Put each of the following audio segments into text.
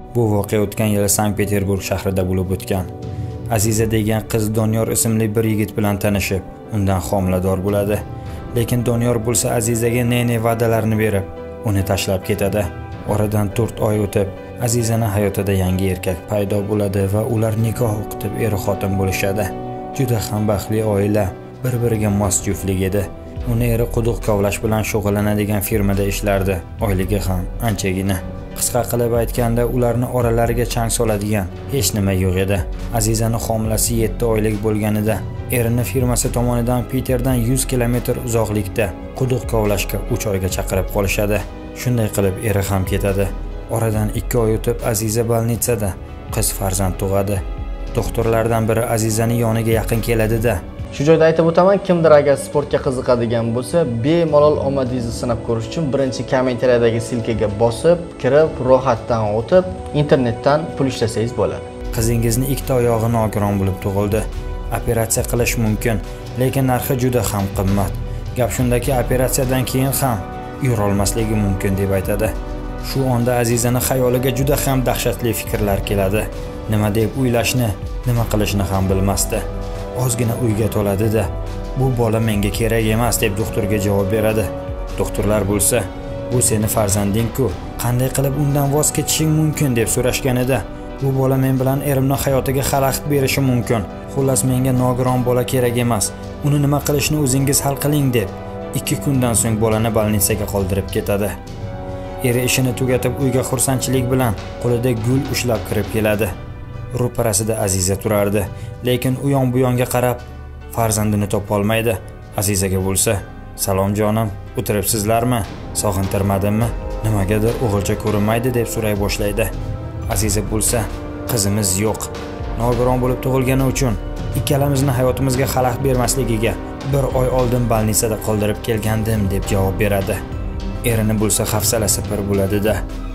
Bu voqea o'tgan yili Sankt-Peterburg shahrida bo'lib o'tgan. Aziza degan qiz Doniyor ismli bir yigit bilan tanishib, undan homilador bo'ladi. Lekin Doniyor bo'lsa Azizaga ne va'dalarni berib, uni tashlab ketadi. Oradan 4 oy o'tib, Azizaning hayotida yangi erkak paydo bo'ladi va ular nikoh o'qitib er-xotin bo'lishadi. Juda ham baxtli oila, bir-biriga mos juftlik edi. Uni eri quduq kovlash bilan shug'ullanadigan firmada ishlardi. Oyligi ham anchagina. Qisqa qilib aytganda, ularni oralariga chang soladigan hech nima yo'q edi. Azizaning homilasi 7 oylik bo'lganida erini firmasi tomonidan Piterdan 100 kilometr uzoqlikda quduq kovlashga 3 oyga chaqirib qolishadi. Shunday qilib eri ham ketadi. Oradan 2 oy o'tib Aziza bolnitsada qiz farzand tug'adi. Doktorlardan biri Azizaning yoniga yaqin keladi-da. Shu joyda aytib o'taman, kimdir agar sportga qiziqadigan bo'lsa, bemalol omadingizni sinab ko'rish uchun birinchi kommentariyadagi silkaga bosib, kirib, ro'yxatdan o'tib, internetdan pul ishlasangiz bo'ladi. Qizingizni 2 oyog'i nogiron bo'lib tug'ildi. Operatsiya qilish mumkin, lekin narxi juda ham qimmat. Gap shundaki, operatsiyadan keyin ham yura olmasligi mumkin deb aytadi. Shu onda Azizaning xayoliga juda ham dahshatli fikrlar keladi. Nima deb o'ylashni, nima qilishni ham bilmasdi. Ozgina uyga to'ladi-da, bu bola menga kerak emas deb doktorga javob beradi. Doktorlar bo'lsa, bu seni farzanding-ku, qanday qilib undan voz kechishing mumkin deb so'rashganida, bu bola men bilan erimning hayotiga xalaqit berishi mumkin. Xullas menga nogiron bola kerak emas. Uni nima qilishni o'zingiz hal qiling deb 2 kundan so'ng bolani bolnitsaga qoldirib ketadi. Eri ishini tugatib uyga xursandchilik bilan qo'lida gul ushlab kirib keladi. Ro'parasida Aziza turardi, lekin u yon bu yonga qarab farzandini topa olmaydi. Azizaga bo'lsa, "Salom jonim, o'tiribsizlarmi? Sog'intirmadimmi? Nimagadir o'g'ilcha ko'rinmaydi" deb so'ray boshlaydi. Aziza bo'lsa, "Qizimiz yo'q. Nogiron bo'lib tug'ilgani uchun ikkalamizni hayotimizga xalaqit bermasligiga 1 oy oldin bolnitsada qoldirib kelgandim" deb javob beradi. Erini bo'lsa hafsalasi pir bo'ladi-da.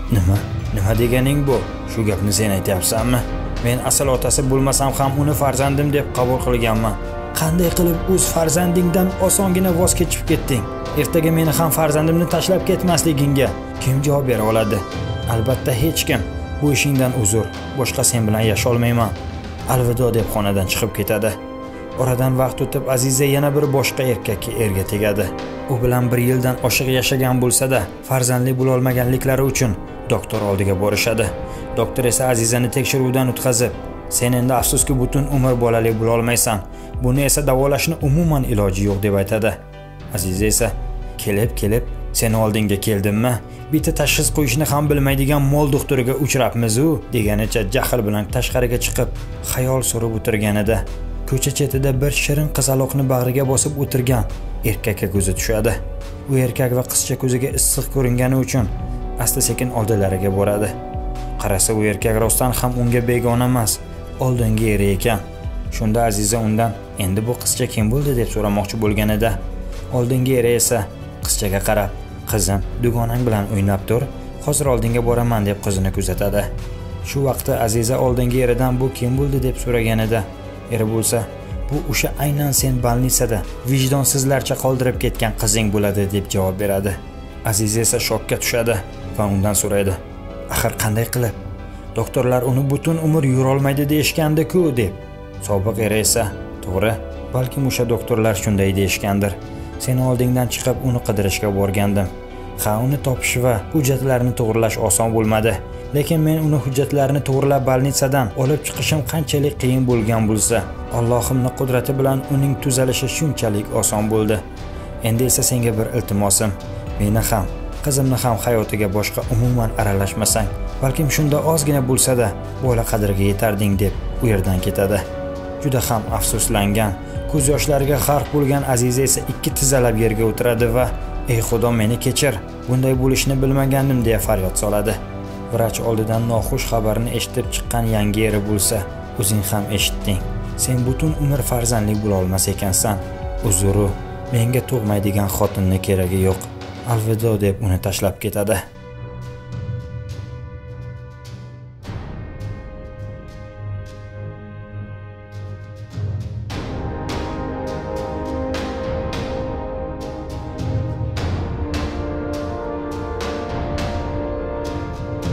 Nima deganing bu? Shu gapni sen aytyapsanmi? Men asl otasi bo'lmasam ham uni farzandim deb qabul qilganman. Qanday qilib o'z farzandingdan osongina voz kechib ketding? Ertaga meni ham farzandimni tashlab ketmasligingga kim javob bera oladi? Albatta hech kim. Bu ishingdan uzr. Boshqa sen bilan yasha olmayman. Alvido deb xonadan chiqib ketadi. Oradan vaqt o'tib Aziza yana bir boshqa erkakka erga tegadi. U bilan 1 yildan oshiq yashagan bo'lsa-da, farzandli bo'la olmaganliklari uchun doktor oldiga borishadi. Doktor esa Azizani tekshiruvdan o'tkazib, "Sen endi afsuski butun umr bolali bo'la olmaysan. Buni esa davolashni umuman iloji yo'q" deb aytadi. Aziza esa, "Kelib, seni oldingga keldimmi? Bitta tashxis qo'yishni ham bilmaydigan mol doktoriga uchrabmiz-u" deganicha jahl bilan tashqariga chiqib, xayol surib o'tirganida, ko'cha chetida bir shirin qizaloqni bag'riga bosib o'tirgan erkakka ko'zi tushadi. U erkak va qizcha ko'ziga issiq ko'ringani uchun asta-sekin oldilariga boradi. Qarasa, u erkak rostdan ham unga begona emas, oldingi eri ekan. Shunda Aziza undan, "Endi bu qizcha kim bo'ldi?" deb so'ramoqchi bo'lganida, oldingi eri esa qizchaga qarab, "Qizim, dugonang bilan o'ynab tur, hozir oldinga boraman" deb qizini kuzatadi. Shu vaqtda Aziza oldingi eridan "Bu kim bo'ldi?" deb so'raganida, eri bo'lsa, "Bu o'sha aynan sen bolnitsada vijdonsizlarcha qoldirib ketgan qizing bo'ladi" deb javob beradi. Aziza esa shokka tushadi va undan so'raydi, "Axir qanday qilib? Doktorlar uni butun umr yura olmaydi deyishgandi-ku" deb. Sobiq eri esa, "To'g'ri, balkim o'sha doktorlar shunday deyishgandir. Seni oldingdan chiqib uni qidirishga borgandim. Uni topish va hujjatlarini to'g'rilash oson bo'lmadi. Lekin men uni hujjatlarini to'g'rilab bolnitsadan olib chiqishim qanchalik qiyin bo'lgan bo'lsa, Allohimning qudrati bilan uning tuzalishi shunchalik oson bo'ldi. Endi esa senga bir iltimosim, meni ham, qizimni ham hayotiga boshqa umuman aralashmasang, balkim shunda ozgina bo'lsa-da bola qadriga yetarding" deb u yerdan ketadi. Juda ham afsuslangan, ko'z yoshlariga g'arq bo'lgan Aziza esa 2 tizalab yerga o'tiradi va "Ey Xudo, meni kechir, bunday bo'lishni bilmagandim" deya faryod soladi. Vrach oldidan noxush xabarni eshitib chiqqan yangi eri bo'lsa, "O'zing ham eshitding. Sen butun umr farzandli bo'la olmas ekansan. Uzr, menga tug'maydigan xotinning keragi yo'q. Alvido" deb uni tashlab ketadi.